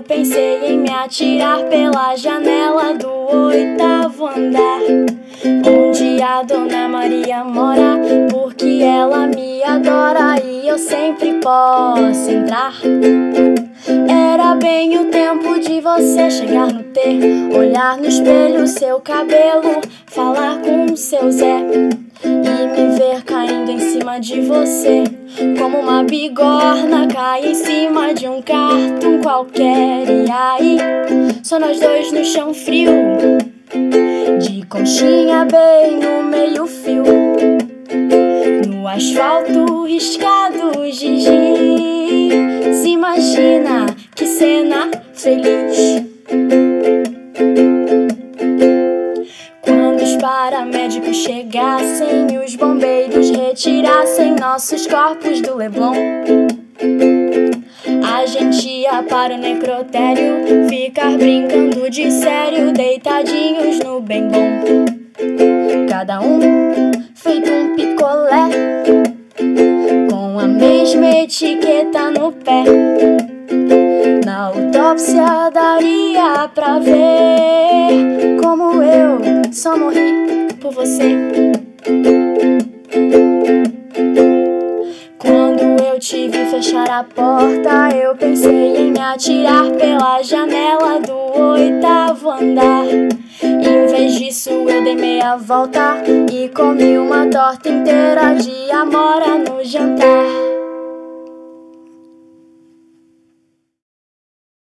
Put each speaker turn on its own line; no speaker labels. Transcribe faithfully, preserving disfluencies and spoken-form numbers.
pensei em me atirar pela janela do oitavo andar, onde a Dona Maria mora, porque ela me adora e eu sempre posso entrar. Era bem o tempo de você chegar no T, olhar no espelho seu cabelo, falar com o seu Zé e me ver caindo em cima de você, como uma bigorna cai em cima de um cartoon qualquer. E aí, só nós dois no chão frio, de conchinha bem no meio fio, no asfalto riscado de giz. Imagina que cena feliz. Quando os paramédicos chegassem e os bombeiros retirassem nossos corpos do Leblon, a gente ia para o necrotério ficar brincando de sério, deitadinhos no bem bom, cada um feito um picolé, com a mesma etiqueta no pé. Na autópsia daria pra ver como eu só morri por você. Quando eu te vi fechar a porta, eu pensei em me atirar pela janela do oitavo andar. Em vez disso eu dei meia volta e comi uma torta inteira de amora no jantar.